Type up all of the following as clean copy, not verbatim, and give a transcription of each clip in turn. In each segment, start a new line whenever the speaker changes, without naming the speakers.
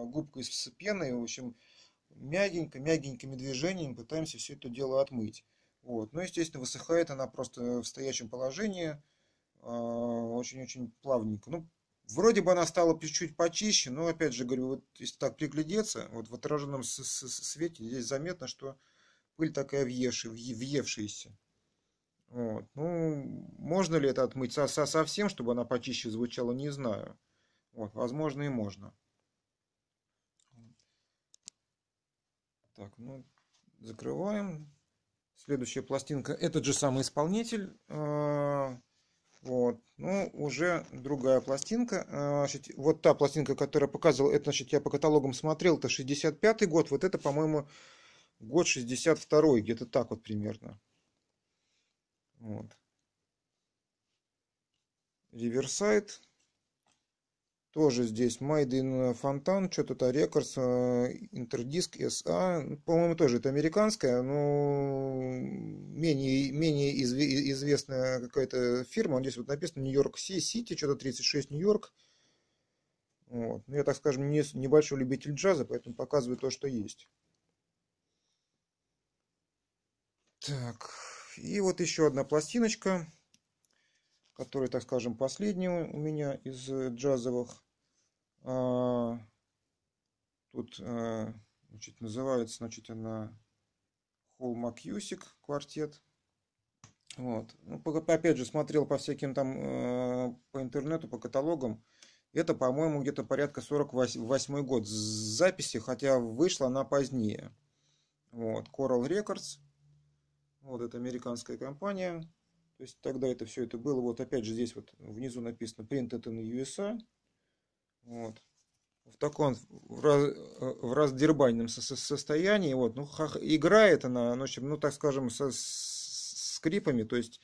губкой с пеной, в общем, мягенькими движениями пытаемся все это дело отмыть. Вот. Но, естественно, высыхает она просто в стоячем положении, очень-очень плавненько. Ну, вроде бы она стала чуть-чуть почище, но, опять же, говорю, вот если так приглядеться, вот в отраженном свете здесь заметно, что пыль такая въевшаяся. Вот. Ну, можно ли это отмыть совсем, чтобы она почище звучала, не знаю. Вот, возможно, и можно. Так, ну, закрываем. Следующая пластинка, этот же самый исполнитель. Вот, ну, уже другая пластинка. Значит, вот та пластинка, которую я показывал, это, значит, я по каталогам смотрел, это 65-й год. Вот это, по-моему, год 62-й, где-то так вот примерно. Вот. Riverside. Тоже здесь Made in Fontaine, что-то Records, Interdisc SA. По-моему, тоже это американская, но менее известная какая-то фирма. Здесь вот написано Нью-Йорк Сити, что-то 36 Нью-Йорк. Вот. Ну, я, так скажем, небольшой любитель джаза, поэтому показываю то, что есть. Так, и вот еще одна пластиночка, которая, так скажем, последняя у меня из джазовых. Тут, значит, называется, значит, она Холл Макьюсик квартет. Вот. Ну, опять же, смотрел по всяким там, по интернету, по каталогам. Это, по-моему, где-то порядка 48 год записи, хотя вышла она позднее. Вот. Coral Records. Вот это американская компания. То есть тогда это все это было. Вот опять же здесь вот внизу написано Printed in USA. Вот. В таком в раздербанном состоянии. Вот, ну, играет она, ну, в общем, ну, так скажем, с скрипами, то есть,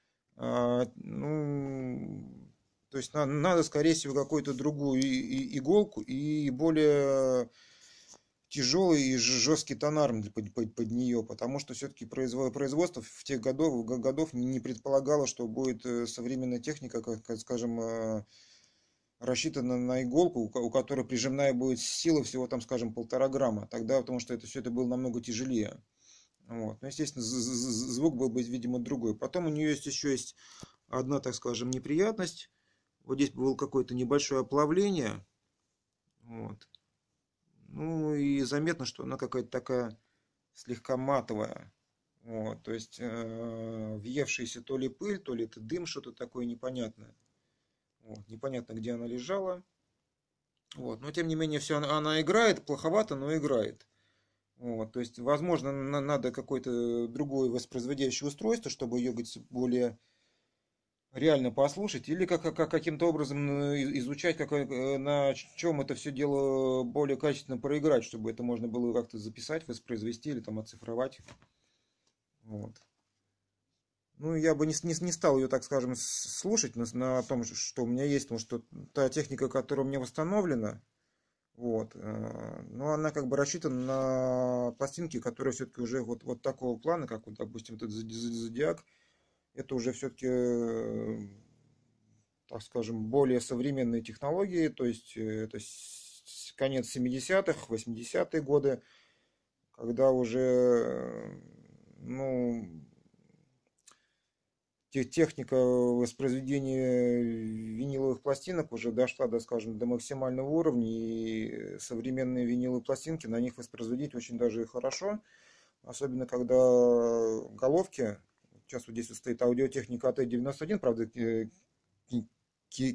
ну, то есть надо, скорее всего, какую-то другую иголку и более тяжелый и жесткий тонарм под нее, потому что все-таки производство в тех годов не предполагало, что будет современная техника, как скажем, рассчитана на иголку, у которой прижимная будет сила всего там, скажем, 1,5 грамма. Тогда, потому что это все это было намного тяжелее. Вот. Ну, естественно, звук был бы, видимо, другой. Потом у нее есть одна, так скажем, неприятность. Вот здесь было какое-то небольшое оплавление. Вот. Ну и заметно, что она какая-то такая слегка матовая. Вот. То есть въевшаяся то ли пыль, то ли это дым, что-то такое непонятное. Вот. Непонятно, где она лежала. Вот. Но тем не менее, все она играет, плоховато, но играет. Вот. То есть, возможно, надо какое-то другое воспроизводящее устройство, чтобы ее, говорится, более реально послушать, или каким-то образом изучать, на чем это все дело более качественно проиграть, чтобы это можно было как-то записать, воспроизвести или там оцифровать. Вот. Ну, я бы не стал ее, так скажем, слушать на том, что у меня есть, потому что та техника, которая у меня восстановлена, вот. Но она как бы рассчитана на пластинки, которые все-таки уже вот такого плана, как вот, допустим, этот Зодиак. Это уже все-таки, так скажем, более современные технологии. То есть это конец 70-х, 80-е годы, когда уже, ну, техника воспроизведения виниловых пластинок уже дошла до, скажем, до максимального уровня, и современные виниловые пластинки на них воспроизводить очень даже и хорошо, особенно когда головки, сейчас вот здесь вот стоит аудиотехника АТ-91, правда, ки-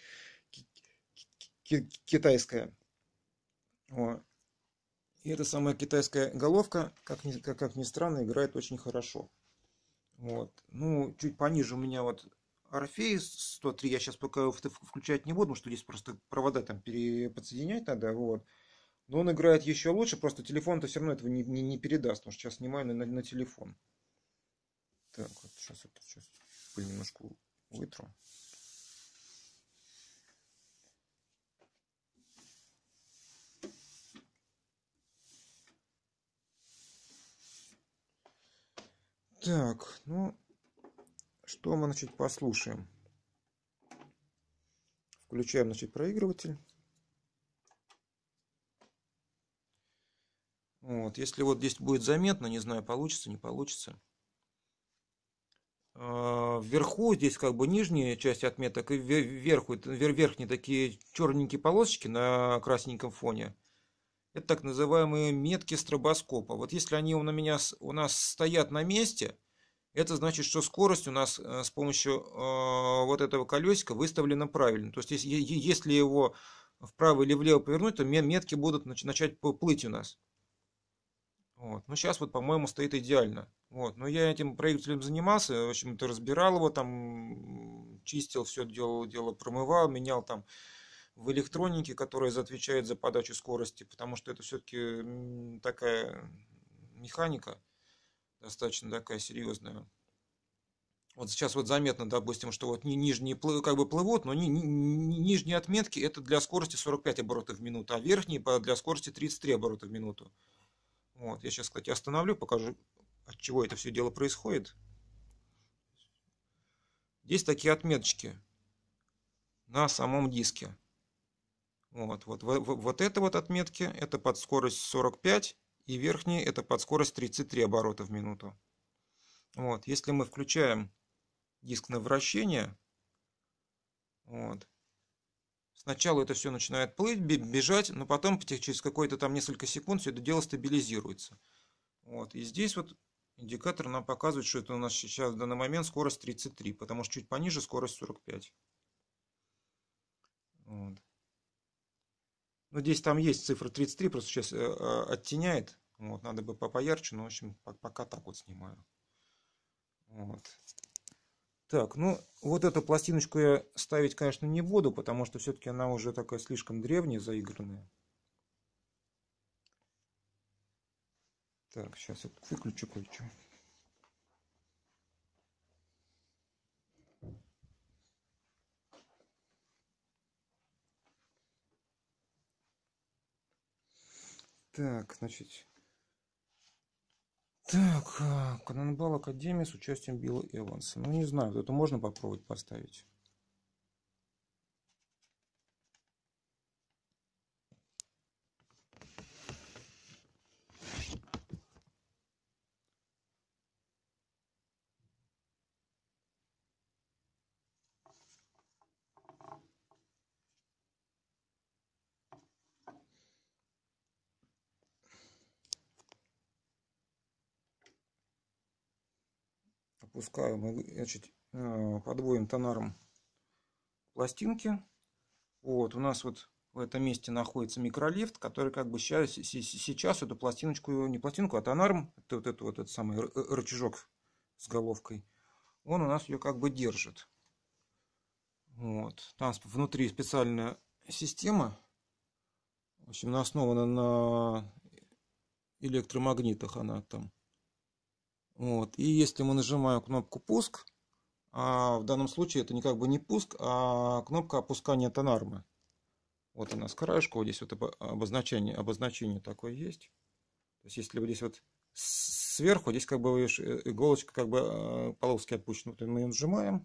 китайская. Вот. И эта самая китайская головка, как ни странно, играет очень хорошо. Вот. Ну, чуть пониже у меня вот Орфей 103, я сейчас пока его включать не буду, потому что здесь просто провода там подсоединять надо, вот. Но он играет еще лучше, просто телефон-то все равно этого не передаст, потому что сейчас снимаю на телефон. Так, вот сейчас пыль немножко вытру. Так, ну, что мы, значит, послушаем? Включаем, значит, проигрыватель. Вот, если вот здесь будет заметно, не знаю, получится, не получится. Вверху здесь как бы нижняя часть отметок, и вверху, верхние такие черненькие полосочки на красненьком фоне. Это так называемые метки стробоскопа. Вот если они у нас стоят на месте, это значит, что скорость у нас с помощью вот этого колесика выставлена правильно. То есть, если его вправо или влево повернуть, то метки будут начать плыть у нас. Вот. Ну, сейчас вот, по-моему, стоит идеально. Вот. Но я этим проигрывателем занимался, в общем-то, разбирал его, там, чистил, все дело промывал, менял там в электронике, которая отвечает за подачу скорости, потому что это все-таки такая механика, достаточно такая серьезная. Вот сейчас вот заметно, допустим, что вот нижние как бы плывут, но нижние отметки это для скорости 45 оборотов в минуту, а верхние для скорости 33 оборота в минуту. Вот, я сейчас, кстати, остановлю, покажу, от чего это все дело происходит. Здесь такие отметочки на самом диске. Вот это вот отметки, это под скорость 45, и верхние это под скорость 33 оборота в минуту. Вот, если мы включаем диск на вращение, вот, сначала это все начинает плыть, бежать, но потом через какое-то там несколько секунд все это дело стабилизируется. Вот, и здесь вот индикатор нам показывает, что это у нас сейчас в данный момент скорость 33, потому что чуть пониже скорость 45. Вот. Ну, здесь там есть цифра 33, просто сейчас оттеняет. Вот, надо бы поярче, но, в общем, пока так вот снимаю. Вот. Так, ну, вот эту пластиночку я ставить, конечно, не буду, потому что все-таки она уже такая слишком древняя, заигранная. Так, сейчас я выключу кое-что. Так, значит... Так, Канонбал Академия с участием Билла Эванса. Ну, не знаю, это можно попробовать поставить. Опускаем, значит, подводим тонаром пластинки. Вот, у нас вот в этом месте находится микролифт, который как бы сейчас эту пластиночку, не пластинку, а тонарм, вот этот самый рычажок с головкой, он у нас ее как бы держит. Вот. Там внутри специальная система, в общем, основана на электромагнитах она там. Вот. И если мы нажимаем кнопку пуск, а в данном случае это не как бы не пуск, а кнопка опускания тонарма. Вот она с краешку, вот здесь вот обозначение такое есть. То есть если вот здесь вот сверху, здесь как бы иголочка как бы полоски отпущена. Вот мы ее нажимаем.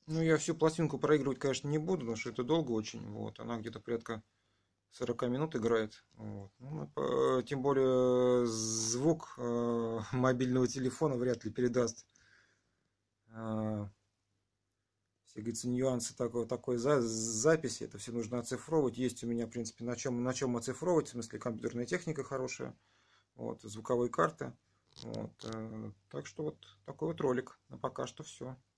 Ну, я всю пластинку проигрывать, конечно, не буду, потому что это долго очень. Вот, она где-то порядка 40 минут играет. Вот. Ну, тем более звук мобильного телефона вряд ли передаст э, все, говорится, нюансы такой записи. Это все нужно оцифровывать. Есть у меня, в принципе, на чем оцифровывать. В смысле, компьютерная техника хорошая. Вот, звуковые карты. Вот, так что вот такой вот ролик. Но пока что все.